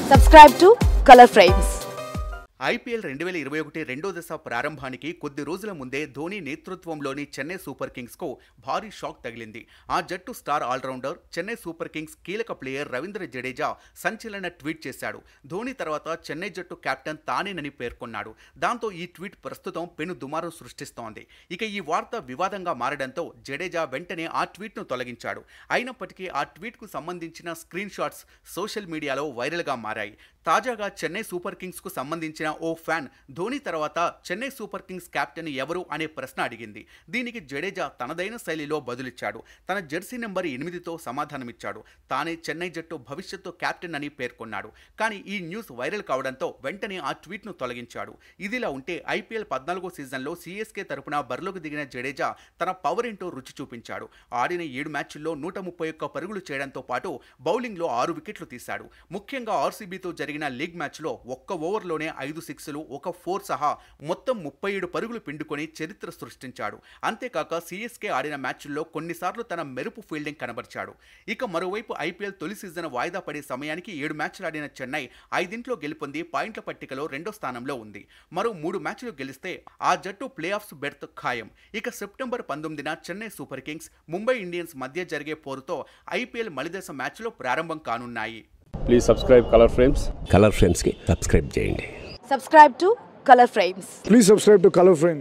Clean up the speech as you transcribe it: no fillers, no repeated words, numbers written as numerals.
Subscribe to Color Frames. IPL 2021 రెండో దశ ప్రారంభానికి కొద్ది రోజుల ముందే ధోని నేతృత్వంలోని చెన్నై సూపర్ కింగ్స్కు భారీ షాక్ తగిలింది. ఆ జట్టు star allrounder Chennai Super Kings కీలక ప్లేయర్ రవీంద్ర జడేజా సంచలన ట్వీట్ చేశాడు. ధోని తర్వాత చెన్నై జట్టు కెప్టెన్ తానేనని పేర్కొన్నాడు. దాంతో ఈ ట్వీట్ ప్రస్తుతం పెను దుమారం సృష్టిస్తోంది. ఇక ఈ వార్త వివాదంగా మారడంతో జడేజా వెంటనే ఆ ట్వీట్ను తొలగించాడు. అయినప్పటికీ ఆ ట్వీట్కు సంబంధించిన స్క్రీన్ షాట్స్ సోషల్ మీడియాలో వైరల్గా మారాయి. తాజాగా చెన్నై సూపర్ కింగ్స్కు సంబంధించిన ఓ ఫ్యాన్ ధోని తర్వాత చెన్నై సూపర్ కింగ్స్ కెప్టెన్ ఎవరు అనే ప్రశ్న అడిగింది. దీనికి జడేజా తనదైన శైలిలో బదులిచ్చాడు. తన జెర్సీ నెంబర్ 8తో సమాధానమిచ్చాడు. తానే చెన్నై జట్టు భవిష్యత్తు కెప్టెన్ అని పేర్కొన్నాడు. కానీ ఈ న్యూస్ వైరల్ కావడంతో వెంటనే ఆ ట్వీట్ను తొలగించాడు. ఇదిలా ఉంటే ఐపీఎల్ 14వ సీజన్లో సీఎస్కే తరపున బరిలోకి దిగిన జడేజా తన పవర్ ఏంటో రుచి చూపించాడు. ఆడిన 7 మ్యాచ్ల్లో 131 పరుగులు చేయడంతో పాటు బౌలింగ్లో 6 వికెట్లు తీశాడు. ముఖ్యంగా ఆర్సీబీతో జరిగిన లీగ్ మ్యాచ్లో ఒక్క ఓవర్లోనే 5 సిక్స్లు, ఒక 4 సహా మొత్తం 37 పరుగులు పిండుకొని చరిత్ర సృష్టించాడు. అంతేకాక సీఎస్కే ఆడిన మ్యాచ్ల్లో కొన్నిసార్లు తన మెరుపు ఫీల్డింగ్ కనబరిచాడు. ఇక మరోవైపు ఐపీఎల్ తొలి సీజన్ వాయిదా పడే సమయానికి 7 మ్యాచ్లు ఆడిన చెన్నై 5 గెలుపొంది పాయింట్ల పట్టికలో 2వ స్థానంలో ఉంది. మరో 3 మ్యాచ్లు గెలిస్తే ఆ జట్టు ప్లే ఆఫ్స్ బెర్త్ ఖాయం. ఇక సెప్టెంబర్ 19న Chennai Super Kings, Mumbai Indians మధ్య జరిగే పోరుతో ఐపీఎల్ మలిదశ మ్యాచ్లు ప్రారంభం కానున్నాయి. Please subscribe Color Frames. Color ఫ్రేమ్స్కి సబ్స్క్రైబ్ చేయండి. Subscribe to Color Frames. Please subscribe to Color Frames.